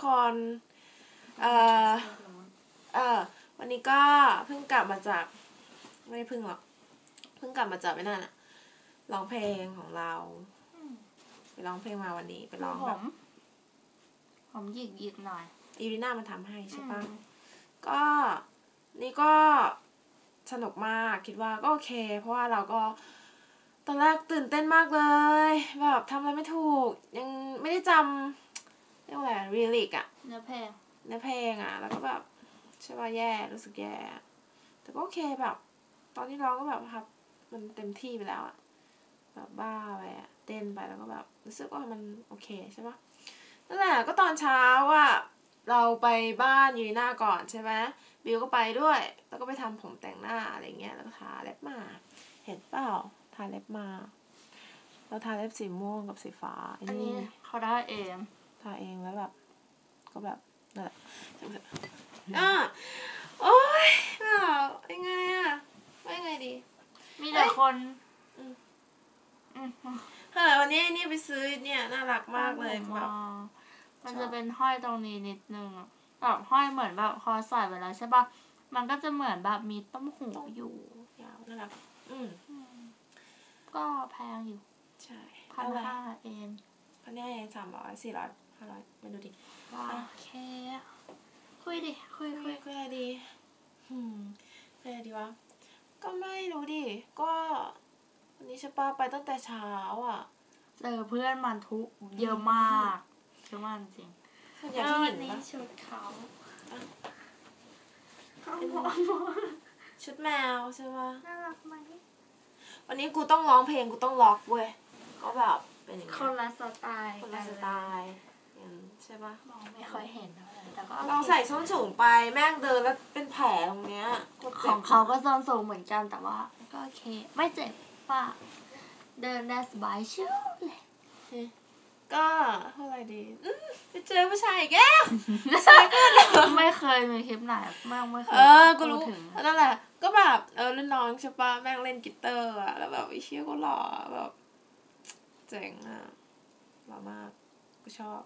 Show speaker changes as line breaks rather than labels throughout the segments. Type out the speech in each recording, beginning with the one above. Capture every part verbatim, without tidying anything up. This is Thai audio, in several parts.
คนเอ่อเออวันนี้ก็เพิ่งกลับมาจากไม่ได้เพิ่งหรอกเพิ่งกลับมาจากไอ้นั่นอะร้องเพลงของเราไปร้องเพลงมาวันนี้ไปร้องแบบ
ผมหยิกหยิกหน่อย
อีรีน่ามันทำให้ใช่ปะก็นี่ก็สนุกมากคิดว่าก็โอเคเพราะว่าเราก็ตอนแรกตื่นเต้นมากเลยแบบทำอะไรไม่ถูกยังไม่ได้จำเรียกว่าอะไรรีลิกอะ
เนื้อเพลง
เนื้อเพลงอะแล้วก็แบบใช่ป่ะแย่รู้สึกแย่แต่ก็โอเคแบบตอนที่ร้องก็แบบครับมันเต็มที่ไปแล้วอะแบบบ้าไปอะเต้นไปแล้วก็แบบรู้สึกว่ามันโอเคใช่ปะนั่นแหละก็ตอนเช้าอะเราไปบ้านยูนีน่าก่อนใช่ไหมบิวก็ไปด้วยแล้วก็ไปทำผมแต่งหน้าอะไรเงี้ยแล้วก็ทาเล็บมาเห็นเปล่าทาเล็บมาเราทาเล็บสีม่วงกับสีฟ้า
อันนี้เขาได้เอง
ทาเองแล้วแบบก็แบบนั่นแหละอ่ะโอ๊ยแบบยังไงอะว่ายังไงดี
มีแต่คน
อืมอืมเฮ้ยวันนี้นี่ไปซื้อเนี่ยน่ารักมากเลยแบบ
มันจะเป็นห้อยตรงนี้นิดนึงแบบห้อยเหมือนแบบคอใส่ไปแล้วใช่ป่ะมันก็จะเหมือนแบบมีต้มหูอยู่
ยาวน่ารักอืม
ก็แพงอยู่
ใช่
พันห้าเอง
พันห้าเองสามร้อยสี่ร้อยห้าร้อยไม่ดูดิ
โอเคคุยดิคุยคุย
คุยอะไรดีอืมคุยอะไรดีวะก็ไม่รู้ดิก็วันนี้ใช่ป่ะไปตั้งแต่เช้าอ่ะ
เจอเพื่อนมันทุกเยอะมากเยอะมากจริง
แล้ววันนี้
ชุดเขา
ชุดแมวใช่ป่ะ
น่ารักไหม
วันนี้กูต้องร้องเพลงกูต้องล็อกเว้ยก็แบบเป็นอย่างเงี้ย
คนละสไตล์
คนละสไตล์ใช่ป่ะ
มองไม่ค่อยเห็นแต่ก็
ลองใส่ส้นสูงไปแม่งเดินแล้วเป็นแผลตรงเนี้ย
ของเขาก็ส้นสูงเหมือนกันแต่ว่าก็โอเคไม่เจ็บป่ะเดินได้สบายชิวเลย
ก็เท่าไหร่ดีไปเจอผู้ชายอีกแก
ไม่เคยมีคลิปไหนมากไม่เคย
เออกูรู้นั่นแหละก็แบบเออรุ่นน้องใช่ป่ะแม่งเล่นกีตาร์อะแล้วแบบไอ้เชี่ยก็หล่อแบบเจ๋งอะหล่อมากกูชอบ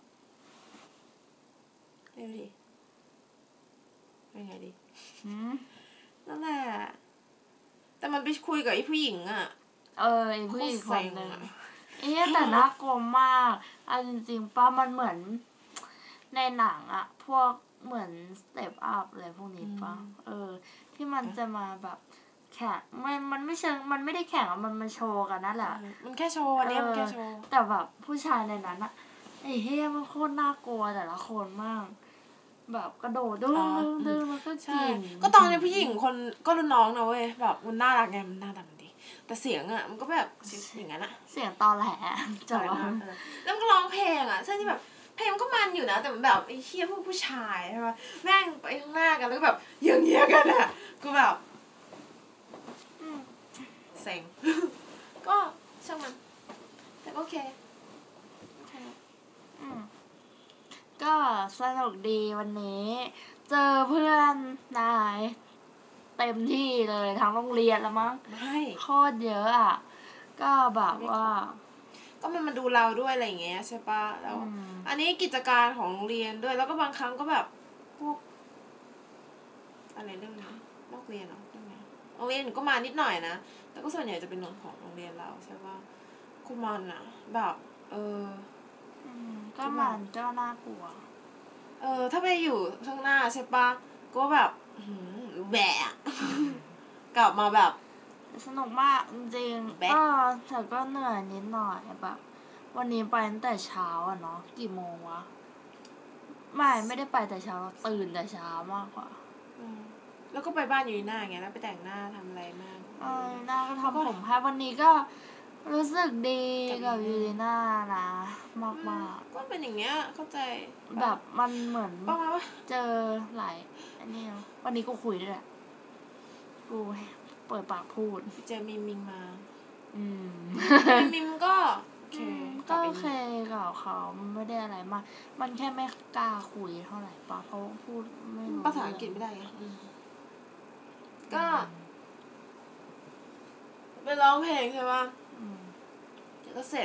เร็วดิเป็นไงดินั่นแหละแต่มันไปคุยกับไอ้ผู้หญิงอะ
เออไอ้ผู้หญิงคนนึงเอ๊ะแต่น่ากลัวมากเอาจริงๆป้ามันเหมือนในหนังอะพวกเหมือนสเต็ปอัพอะไรพวกนี้ป่ะเออที่มันจะมาแบบแข่งมันมันไม่เชิงมันไม่ได้แข่งอะมันมาโชว์กันนั่นแหละ
มันแค่โชว์อันนี้มันแค่โชว์
แต่แบบผู้ชายในนั้นอะไอ้เฮียมันโคตรน่ากลัวแต่ละคนมากแบบกระโดดดึงดึงดึงมันก็กิน
ก็ตอนนี้ผู้หญิงคนก็รุ่นน้องนะเว้ยแบบมันน่ารักไงมันน่ารักดีแต่เสียงอะมันก็แบบอย่างนั้นอะ
เสียงตอแหล
จอยมากแล้วก็ร้องเพลงอะใช่ที่แบบเพลงมันก็มันอยู่นะแต่แบบไอ้เฮียพวกผู้ชายใช่ปะแม่งไปข้างหน้ากันแล้วก็แบบเยี่ยงๆกันอะกูแบบเซ็งก็ช่างมันแต่ก็โอเค
ก็สนุกดีวันนี้เจอเพื่อนนายเต็มที่เลยทั้งโรงเรียนแล้วมั้งโคตรเยอะอ่ะก็แบบว่า
ก็มันมาดูเราด้วยอะไรอย่างเงี้ยใช่ปะแล้วอันนี้กิจการของโรงเรียนด้วยแล้วก็บางครั้งก็แบบพวกอะไรเรื่องนี้นอกเรียนเนาะเรื่องนี้โรงเรียนก็มานิดหน่อยนะแต่ก็ส่วนใหญ่จะเป็นของโรงเรียนเราใช่ปะคุมันอะแบบเออ
ก็มันก็น่ากลัว
เออถ้าไปอยู่ข้างหน้าใช่ปะก็แบบแบะกลับมาแบบ
สนุกมากจริงๆก็แต่ก็เหนื่อยนิดหน่อยแบบวันนี้ไปตั้งแต่เช้าอ่ะเนาะกี่โมงวะไม่ไม่ได้ไปแต่เช้าตื่นแต่เช้ามากกว่า
แล้วก็ไปบ้านอยู่หน้าไงแล้วไปแต่งหน้าทำอะไรมาก
เออหน้าก็ทำผมให้วันนี้ก็รู้สึกดีกับยูรีน่านะมากมาก
ก็เป็นอย่างเงี้ยเข้าใจ
แบบมันเหมือน
ประมาณว่า
เจอหลายอันนี้วันนี้กูคุยด้วยแหละกูเปิดปากพูด
เจอมิมมิงมา
อืม
มิมมิมก็โอเค
ก็โอเคกับเขาไม่ได้อะไรมากมันแค่ไม่กล้าคุยเท่าไหร่ปะเขาพูดไม่รู้
ภาษาอังกฤษไม่ได้ไงก็ไปร้องเพลงใช่ป่ะก็เสร็จเพ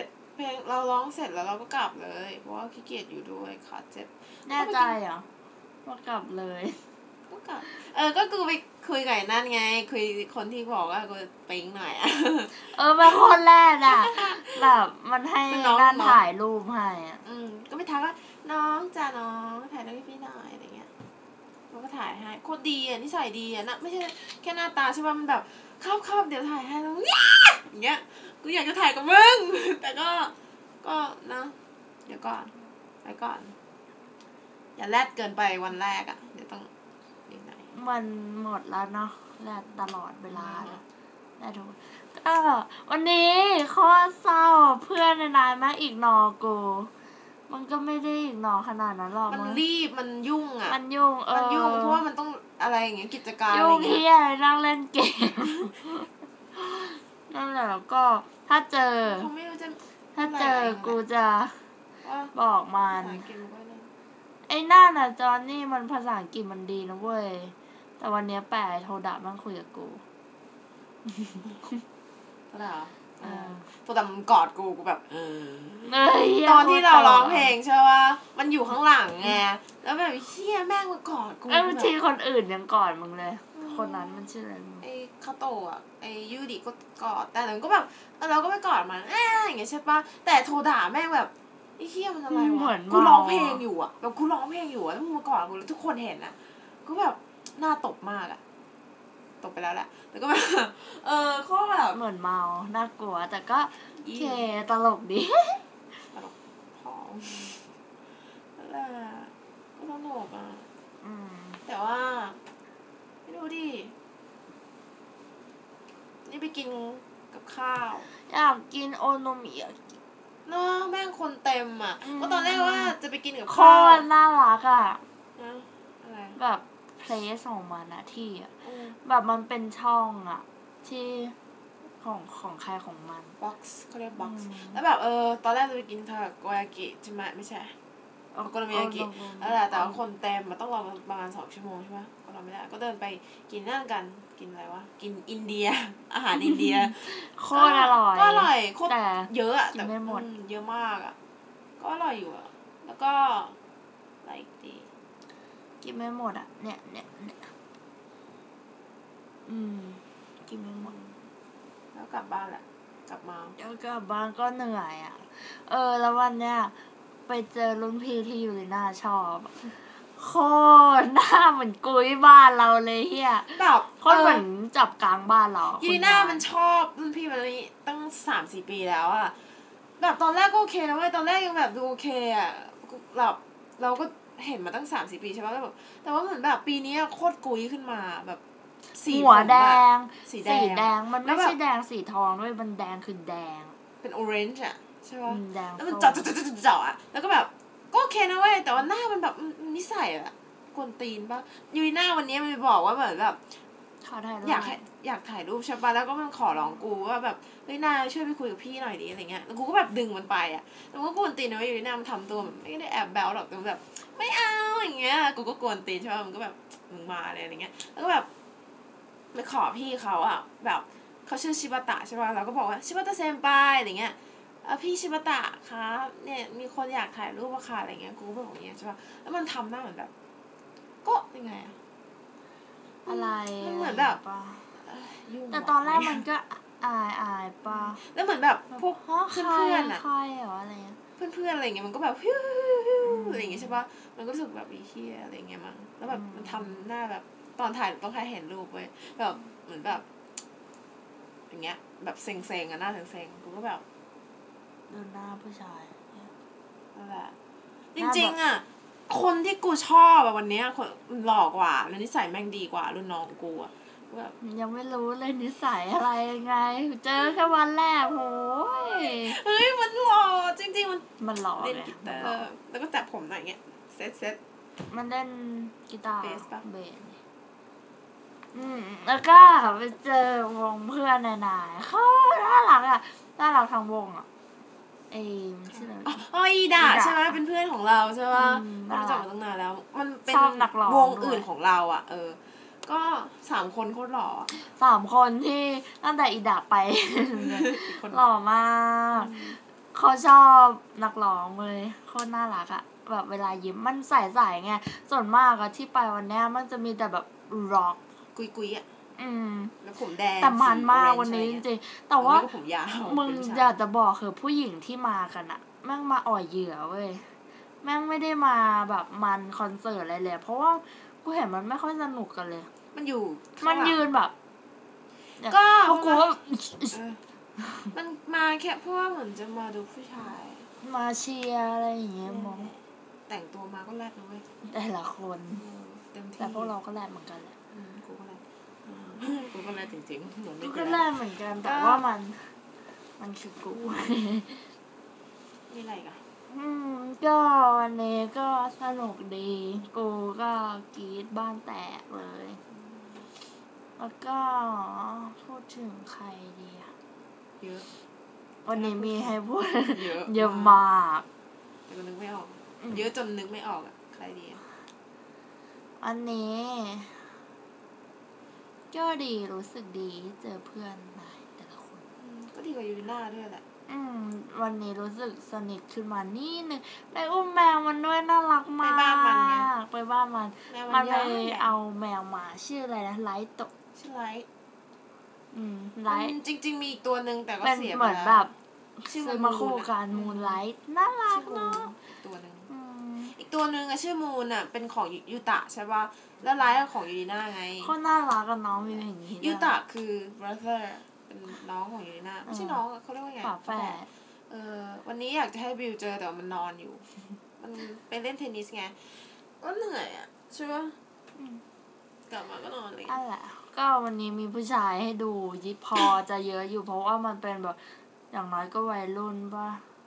เพลงเราร้องเสร็จแล้วเราก็กลับเลยเพราะว่าขี้เกียจอยู่ด้วยขาเจ็บ
แน่ใจเหรอว่ากลับเลย
ก็กลับเออก็กูไปคุยกับนั่นไงคุยคนที่บอกว่ากูปิ๊งหน่อยอ่ะ
เออเป็นคนแรกอ่ะแบบมันให้ด้านถ่ายรูปให้อ่ะ
อืมก็ไม่ทักว่าน้องจ้าน้องถ่ายรูปให้พี่หน่อยอะไรเงี้ยมันก็ถ่ายให้โคตรดีอ่ะนิสัยดีอ่ะนะไม่ใช่แค่หน้าตาใช่ป่ะมันแบบเข้าเข้าเดี๋ยวถ่ายให้แล้วเนี่ยอย่างเงี้ยกูอยากจะถ่ายกับมึงแต่ก็ก็นะเดี๋ยวก่อนไปก่อนอย่าแรดเกินไปวันแรกอ่ะเดี๋ยวต้อง
มันหมดแล้วเนาะแรดตลอดเวลาแรดทุกก็วันนี้โคตรเศร้าเพื่อนในนายมาอีกนอกูมันก็ไม่ได้อีกนอขนาดนั้นหรอก
มันรีบมันยุ่งอ่ะ
มันยุ่งเออ
มันยุ่งเพราะว่ามันต้องอะไรอย่างเงี้ยกิจการ
ยุ่งเฮียนั่งเล่นเกมนั่นแหละก็ถ้าเจอถ้าเจอกูจะบอกมันไอ้นั่นอ่ะจอนนี่มันภาษาอังกฤษมันดีนะเว้ยแต่วันนี้แปลโทรด่ามันคุยกับกู
โทรด่าเออโทรด่ามันกอดกูกูแบบเออตอนที่เราร้องเพลงใช่ป่ะมันอยู่ข้างหลังไงแล้วแบบเฮียแม่งมากอดกู
เอ้ยทีคนอื่นยังกอดมึงเลยคนนั้นมันชื่ออะไร
ไอ้คาโตะอ่ะไอ้ยูดิก็กอดแต่เราก็แบบเราก็ไม่กอดมันอ่าอย่างเงี้ยใช่ป่ะแต่โทรด่าแม่งแบบไอ้เฮียมันอะไรวะกูร้องเพลงอยู่อ่ะแบบกูร้องเพลงอยู่อ่ะแล้วมึงมากอดกูแล้วทุกคนเห็นอ่ะก็แบบหน้าตบมากอ่ะตบไปแล้วแหละแล้วก็แบบเออข้อแบบ
เหมือนเมาน่ากลัวแต่ก็โอเคตลกดี
ตลกพอนั่นแหละก็สนุกอ่ะแต่ว่าไม่รู้ดินี่ไปกินกับข้าว
อยากกินโอโนมิยากิ
เนาะแม่งคนเต็มอ่ะก็ตอนแรกว่าจะไปกินกับ
ข้าวน่ารักอ่ะ
อะไร
แบบเพลสของมันนะที่อ่ะแบบมันเป็นช่องอ่ะที่ของของใครของมัน
บ็อกซ์เขาเรียกบ็อกซ์แล้วแบบเออตอนแรกจะไปกินทาโกยากิใช่ไหมไม่ใช่โอโกโนมิยากิอะไรแต่ว่าคนเต็มมันต้องรอประมาณสองชั่วโมงใช่ไหมก็รอไม่ได้ก็เดินไปกินนั่นกันกินอะไรวะกินอินเดียอาหารอินเดีย
โคตรอร่อย
ก็อร่อยโคตรเยอะอะแต่ไม่หมดเยอะมากอ่ะก็อร่อยอยู่อ่ะแล้วก็อะไรดี
กินไม่หมดอ่ะเนี่ยเนี่ยเนี่ยอืมกินไม่หมด
แล้วกลับบ้านแหละกลับมา
แล้วกลับบ้านก็เหนื่อยอ่ะเออแล้ววันเนี้ยไปเจอรุ่นพี่ที่ยูริน่าชอบโคตรหน้าเหมือนกุ้ยบ้านเราเลยเฮีย
แบบ
โคตรเหมือนจับกลางบ้านเรา
ยูริน่ามันชอบรุ่นพี่มันนี้ตั้งสามสี่ปีแล้วอ่ะแบบตอนแรกก็โอเคนะเว้ยตอนแรกยังแบบดูโอเคอ่ะแบบเราก็เห็นมาตั้งสามสี่ปีใช่ไหมแล้วแบบแต่ว่าเหมือนแบบปีนี้โคตรกุ้ยขึ้นมาแบบ
สีหัวแดงสีแดงมันไม่ใช่แดงสีทองด้วยมันแดงคือแดง
เป็นออเรนจ์อ่ะใช่ป่ะแล้วมันเจาะเจาะเจาะเจาะอ่ะแล้วก็แบบก็โอเคนะเว้ยแต่ว่าหน้ามันแบบนิสัยอ่ะกวนตีนป่ะยูริน่าวันนี้มันบอกว่าเหมือนแบบอยากอยากถ่ายรูปใช่ป่ะแล้วก็มันขอร้องกูว่าแบบเฮ้ยน่าช่วยไปคุยกับพี่หน่อยดิอะไรเงี้ยแล้วกูก็แบบดึงมันไปอ่ะแล้วก็กวนตีนนะว่ายูริน่ามันทำตัวแบบไม่ได้แอบแบลหรอกแต่แบบไม่เอาอย่างเงี้ยกูก็กวนตีนใช่ป่ะมันก็แบบมึงมาเลยอะไรเงี้ยแล้วก็แบบไปขอพี่เขาอ่ะแบบเขาชื่อชิบะตะใช่ป่ะเราก็บอกว่าชิบะตะเซมไปอะไรเงี้ยเออพี่ชิบะตะคะเนี่ยมีคนอยากถ่ายรูปอะค่ะอะไรเงี้ยกูก็บอกอย่างเงี้ยใช่ป่ะแล้วมันทำหน้าเหมือนแบบก็ยังไงอะ
อะไร
มันเหมือนแบบ
แต่ตอนแรกมันก็อายอายป่ะ
แล้วเหมือนแบบพวกเพื่อนๆอะ
ใครเหรออะไร
เพื่อนๆอะไรเงี้ยมันก็แบบฮิ้วอะไรเงี้ยใช่ป่ะมันก็รู้สึกแบบอีเหี้ยอะไรเงี้ยมั้งแล้วแบบมันทำหน้าแบบตอนถ่ายต้องใครเห็นรูปเว้ยแบบเหมือนแบบอย่างเงี้ยแบบเซ็งๆอะหน้าเซ็งๆกูก็แบบ
ดูหน้าผู้ชาย
นั่นแหละจริงๆอะคนที่กูชอบอะวันนี้คนหล่อกว่าแล้วนิสัยแม่งดีกว่ารุ่นน้องกูอะแบบ
ยังไม่รู้เลยนิสัยอะไรยังไงเจอแค่วันแรกโหย
เฮ้ยมันหล่อจริงๆมัน
มันหล่อ
เล่นกีตาร์แล้วก็จับผมหน่อยเงี้ยเซ็ตเซ็ต
มันเล่นกีตาร์
เบสป่ะ
เบสอืมแล้วก็ไปเจอวงเพื่อนนายๆเขาน่ารักอ่ะน่ารักทั้งวงอ่ะเอ้ชื่ออะไร
อ๋ออีดาใช่ไหมเป็นเพื่อนของเราใช่ป่ะเรารู้จักมาตั้งนานแล้วมันเป็นวงอื่นของเราอ่ะเออก็สามคนโคตรหล่อ
สามคนที่ตั้งแต่อีดาไปหล่อมากเขาชอบนักร้องเลยโคตรน่ารักอะแบบเวลายิ้มมันใสๆไงส่วนมากอะที่ไปวันเนี้ยมันจะมีแต่แบบร็อก
กุยกุยอ่ะ
อืม
แล้วผมแดง
แต่มันมาก
สี orange
วันนี้
อะไร
จ
เงี้ย
ริงๆแต่ว่า
เออไม่ก็ผมยาว
มึง
เป็นผู้ชาย
อยากจะบอกคือผู้หญิงที่มากันอะแม่งมาอ่อยเหยื่อเว้ยแม่งไม่ได้มาแบบมันคอนเสิร์ตอะไรเลยเพราะว่ากูเห็นมันไม่ค่อยสนุกกันเลย
มันอยู่
มันยืนแบบ
ก็
พวกกูก็
เออมันมาแค่เพราะว่าเหมือนจะมาดูผู้ชาย
มาเชียร์อะไรอย่างเงี้ยมอง
แต่งตัวมาก็แรดนะเว้ย
แต่ละคน
เออเต็มที่
แต่พวกเราก็แลดเหมือนกันแหละ
อืมกูก็แรดอ่ากูก็แรดจริงๆเหมือนไม่
กู
เค
ก็
ย
แล
แรด
ดเหมือนกันแต่ว่ามัน มันคือกู
มีอะไรอีกัน
อืมก็วันนี้ก็สนุกดี กูก็กรี๊ดบ้านแตกเลย แล้วก็พูดถึงใครดีอะ
เยอะ
วันนี้มีให้พูด
เยอะ
เยอะมาก
แต่ก็นึกไม่ออก เยอะจนนึกไม่ออกอ่ะใครดีอะ
วันนี้ก็ดีรู้สึกดีที่เจอเพื่อนใหม่แต่ละคน
อืมก็ดีกว่ายูริน่าด้วยแหละ
อืมวันนี้รู้สึกสนิทขึ้นมานิดนึงได้อุ้มแมวมันด้วยน่ารักมาก
ไปบ้านมันไง
ไปบ้านมัน
แมว
มั
มัน น
ไป
เยอะ
เอาแมวมาชื่ออะไรนะไลท์โต
ชื่อไลท์
อืมไล
มัน
ท์
จริงๆมีอีกตัวหนึ่งแต่ก็
เป็น
เสียไป
เหมือน
แล้ว
แบบ
ชื่อ
ซื้อ
มู
มาคู่
นอะ
กันมูนไลท์น่ารัก
ชื่อมูน
เนาะ
อีกตัวหนึ่ง
อืม
อีกตัวหนึ่งอะชื่อมูนอะเป็นของยูตะใช่ป่ะแล้วไลท์อะของยูริน่าไง
เขาน่ารักกันน้องมีอย่างนี้
ยูตะคือ brother เป็นน้องของยูริน่าไม่ใช่น้องอะเขาเรียกว่าไง
ฝาแฝด
เออวันนี้อยากจะให้บิวเจอแต่ว่ามันนอนอยู่ มันไปเล่นเทนนิสไงก็เหนื่อยอะใช่ป่ะกลับมาก็นอนเลย
นั่นแหละ ก็วันนี้มีผู้ชายให้ดูยิพอจะเยอะอยู่เพราะว่ามันเป็นแบบอย่างน้อยก็วัยรุ่นป่ะ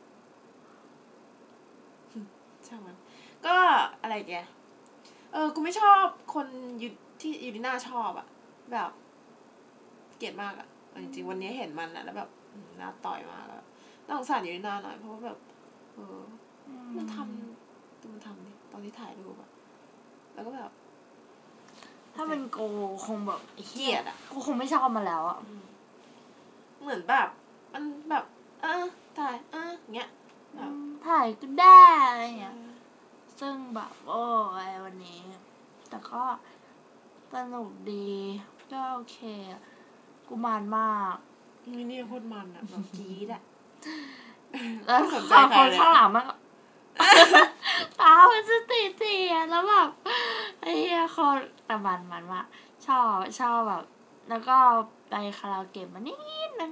ช่างมันก็อะไรแกเออกูไม่ชอบคนยูที่ยูริน่าชอบอะแบบเกลียดมากอะเอาจริงๆวันนี้เห็นมันอะแล้วแบบอืมน่าต่อยมากอะน่าสงสารยูริน่าหน่อยเพราะว่าแบบเออมันทำดูมันทำดิตอนที่ถ่ายรูปอะแล้วก็แบบ
ถ้าเป็นกูคงแบบ
เกลียดอะ
กูคงไม่ชอบมันแล้วอะ
เหมือนแบบมันแบบเออถ่ายเอออย่างเงี้ยแบบ
ถ่ายก็ได้อะไรอย่างเงี้ยซึ่งแบบโอ้ยวันนี้ แต่ก็สนุกดีก็โอเคอะกูมานมาก
นี่นี่โคตรมันอะแบบกรี๊ดอะ
แล้ว
ไม่สนใจ
ข้าง
ใครเลยอะ
ข้างหลังมันก็ ตามันจะตีตีอะแล้วแบบไอ้เหี้ยคนแต่มันมันว่าชอบชอบแบบ แล้วก็ไปคาราโอเกะมานิดนึง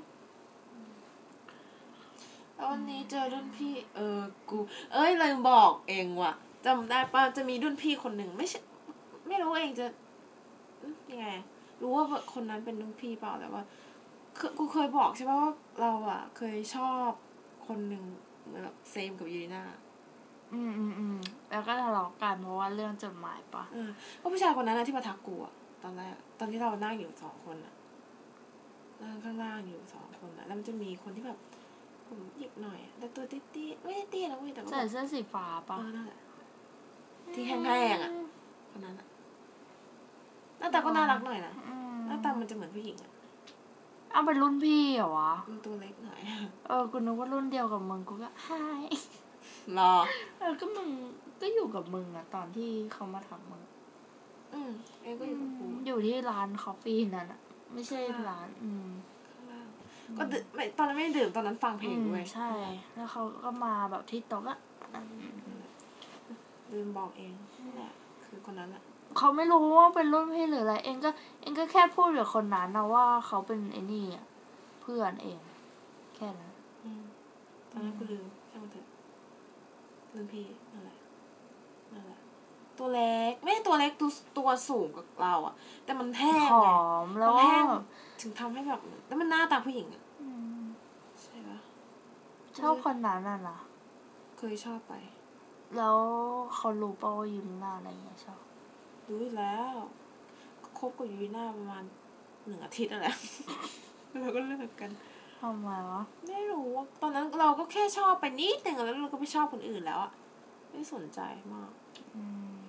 แล้ววันนี้เจอรุ่นพี่ เออ กู เอ้ยลืมบอกเองว่ะจำได้ป่ะจะมีรุ่นพี่คนหนึ่งไม่ใช่ ไม่รู้เองจะอืมยังไงอะรู้ว่าคนนั้นเป็นรุ่นพี่เปล่าแต่ว่าคือกูเคยบอกใช่ป่ะว่าเราอ่ะ เคยชอบคนหนึ่งเหมือนแบบเซมกับยูริน่า
อืมอืมอืมแล้วก็ทะเลาะกันเพราะว่าเรื่องจดหมายปะ
เออก็ผู้ชายคนนั้นนะที่มาทักกูอะตอนแรกตอนที่เรานั่งอยู่สองคนอะนั่งข้างล่างอยู่สองคนอะแล้วมันจะมีคนที่แบบผมหยิกหน่อยอะแต่ตัวเตี้ยๆไม่ได้เตี้ยนะเว้ยแต่ก็
ใส่
แบบ
เสื้อสีฟ้าปะ
เออนั่นแหละที่แห้งๆอะคนนั้นอะหน้าตาก็น่ารักหน่อยนะ
อืม
หน้าตามันจะเหมือนผู้หญิงอะ
เอาเป็นรุ่นพี่เหรอวะ
มันตัวเล็กหน่อย
เออกูนึกว่ารุ่นเดียวกับมึงกูก็ไฮ
รอ
เออก็มึงก็อยู่กับมึงอะตอนที่เขามาถามมึง
อืมเองก็อยู่กับกู
อยู่ที่ร้านคอฟฟี่นั่นอะไม่ใช่ร้าน อืม
ข้างล่างก็ดื่มไม่ตอนนั้นไม่ได้ดื่มตอนนั้นฟังเพลงด้วย
อืมใช่ แล้วเขาก็มาแบบที่โต๊ะอะนั่น
ลืมบอกเองนี่แหละคือคนนั้นอะ
เขาไม่รู้ว่าเป็นรุ่นพี่หรืออะไร เองก็ เองก็แค่พูดกับคนนั้นนะว่าเขาเป็นไอ้นี่อะเพื่อนเอง แค่นั้น
อืมตอนนั้นกูลืมช่างมันเถอะลืมพี่นั่นแหละนั่นแหละตัวเล็กไม่ใช่ตัวเล็กตัวตัวสูงกว่าเราอะแต่มันแห้ง
ผ
ไง
อมแล้ว
มัน
ก็
แห้งถึงทำให้แบบแล้วมันหน้าตาผู้หญิงอะ
อืม
ใช่ปะ
ชอบคนนั้นน่ะนะ
เคยชอบไป
แล้วเขารู้ป่าวว่ายูนิน่าอะไรเงี้ยชอบ
รู้อยู่แล้วก็คบกับยูริน่าประมาณหนึ่งอาทิตย์นั่นแหละ แล้วก็เลิกกัน
ทำไมวะ
ไม่รู้ว่าตอนนั้นเราก็แค่ชอบไปนิดหนึ่งแล้วเราก็ไปชอบคนอื่นแล้วอะไม่สนใจมาก
อืม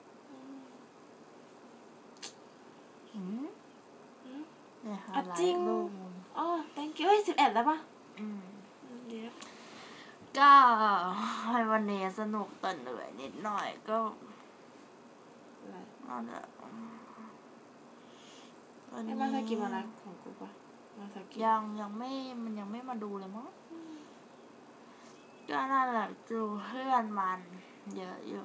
อืม
อืม
เนี่ยค่ะ
อ่ะจริง
ไลฟ์รูปมึง
อ๋อ thank you เฮ้ยสิบเอ็ดแล้วปะ
อืม
อืมดีแล้ว
ก็ให้วันนี้สนุกแต่เหนื่อยนิดหน่อยก็
อะไร
นั่นแหละวัน
ไอ้
นี้
มาสกิมาไลฟ์ของกูปะมาสกิ
ยังยังไม่มันยังไม่มาดูเลยมั้งก็นั่นแหละดูเพื่อนมันเยอะอยู่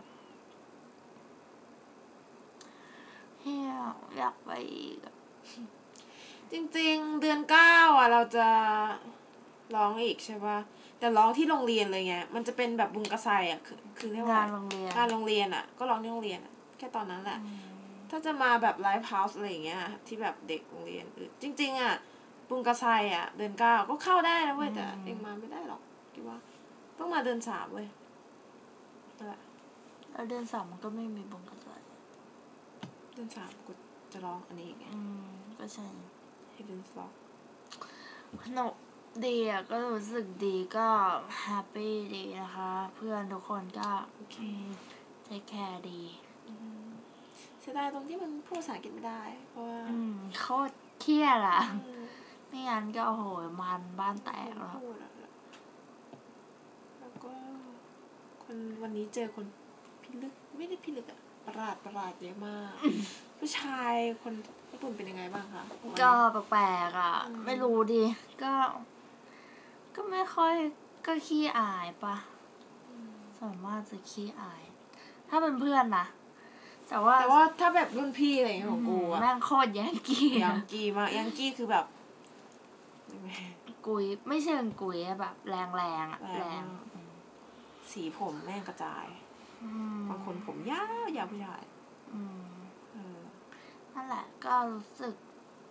เฮียอยากไปอีกอะ
จริงๆเดือนเก้าอ่ะเราจะร้องอีกใช่ปะแต่ร้องที่โรงเรียนเลยไงมันจะเป็นแบบบุงกระไซอ่ะคือคือเรียกว่าง
านโรงเรียน
งานโรงเรียนอ่ะก็ร้องที่โรงเรียนอ่ะแค่ตอนนั้นแหละ ถ้าจะมาแบบไลฟ์เฮาส์อะไรอย่างเงี้ยที่แบบเด็กโรงเรียนอื่นจริง ๆอ่ะบุงกระไซอ่ะเดือนเก้าก็เข้าได้นะเว้ยแต่เองมาไม่ได้หรอกคิดว่าต้องมาเดือนสามเว้ยนั่นแหละ
แล้วเดือนสามมันก็ไม่มีบุญกระจาย
เดือนสามกูจะร้องอันนี้อีกไง
อืมก็ใช่
ให้เดือนสอง
สนุกดีอ่ะก็รู้สึกดีก็แฮปปี้ดีนะคะ เพื่อนทุกคนก็
โอเค
เทคแคร์ดี
เสียดายตรงที่มันพูดภาษาอังกฤษไม่ได้ เพราะว่า
อืมโคตรเครียดอ่ะ
อืม
ไม่งั้นก็โอ้โหมันบ้านแตกแล้ว
พูดอะแล้วก็คนวันนี้เจอคนพิลึกไม่ได้พิลึกอะประหลาดประหลาดเยอะมาก ผู้ชายคนญี่ปุ่นเป็นยังไงบ้างคะวันนี้
ก็แปลกๆอ่ะ
อืม
ไม่รู้ดิก็ ก็ไม่ค่อยก็ขี้อายปะส่วนมากจะขี้อาย ถ้าเป็นเพื่อนนะแต่ว่า
แต่ว่าถ้าแบบรุ่นพี่อะไรอย่างเงี้ยของกูอะ
แม่งโคตรแยังกี้
ยังกี้มากยังกี้คือแบบ
กุยไม่เชิงกุยอะแบบแรงแรงๆอะ
แร
แรง ง
มาก สีผมแม่งกระจาย
อืม
บางคนผมยาวยาวผู้ชาย
อืม
เออ
นั่นแหละก็รู้สึก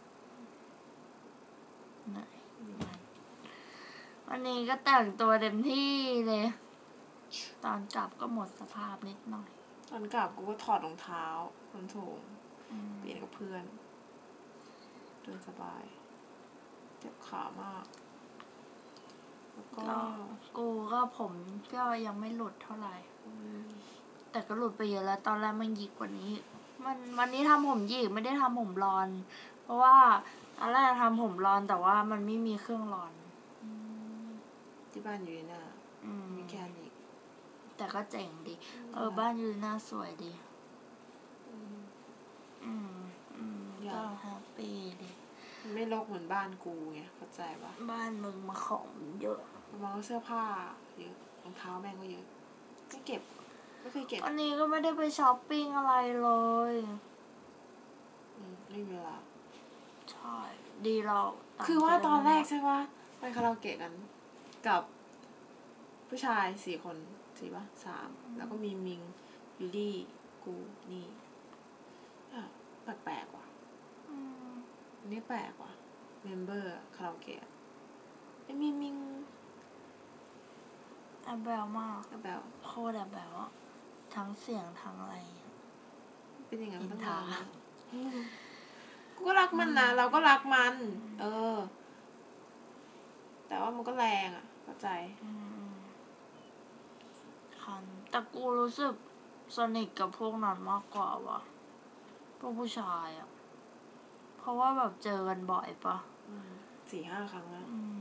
เหนื่อยวันนี้ก็แต่งตัวเต็มที่เลย ตอนกลับก็หมดสภาพนิดหน่อย
ตอนกลับกูก็ถอดรองเท้าส้นสูง
อืม
เปลี่ยนกับเพื่อนเดินสบายเจ็บขามาก แล้วก็
ก็กูก็ผมก็ยังไม่หลุดเท่าไหร่
อืม
แต่ก็หลุดไปเยอะแล้ว ตอนแรกมันหยิกกว่านี้ มันวันนี้ทำผมหยิกไม่ได้ทำผมรอน เพราะว่าตอนแรกทำผมรอนแต่ว่ามันไม่มีเครื่องรอน
ที่บ้านอยู่ในหน้า
อืม
มีแค่นี้
แต่ก็เจ๋งดี เออบ้านยูน่าสวยดี
อืม
อืมอืม
อยาก
ก็แฮปปี้ดี
มันไม่รกเหมือนบ้านกูไงเข้าใจปะ
บ้านมึงมาของเยอะ
ประมาณว่าเสื้อผ้าเยอะรองเท้าแม่งก็เยอะไม่เก็บไม่เคยเก็บ
วันนี้ก็ไม่ได้ไปช้อปปิ้งอะไรเลย
อืมไม่มีเวลา
ใช่ ดีเราต่ง
คือว่า
ใจ
ตอนแรก
ม
ใช่ปะไปคาราโอเกะกัน กับ ผู้ชายสี่คนสี่ปะสามแล้วก็มีมิงวิลลี่กูนี่อ่ะแปลกๆว่ะ
อืม
อันนี้แปลกว่ะเมมเบอร์คาราโอเกะไอ้มีมิง
แอบแบวมาก
กับแบบ
โคตรแอบแบวอะทั้งเสียงทั้งอะไร
เป็นอย่างนั้นตั้ง
อิน
นา
ทา
นแล้วอืมกูก็รักมันนะเราก็รักมัน เออ แต่ว่ามันก็แรงอ่ะเข้าใจ
อืมคันแต่กูรู้สึกสนิทกับพวกนั้นมากกว่าว่ะ พวกผู้ชายอะเพราะว่าแบบเจอกันบ่อยปะ
อืมสี่ห้าครั้งแล้ว
อืม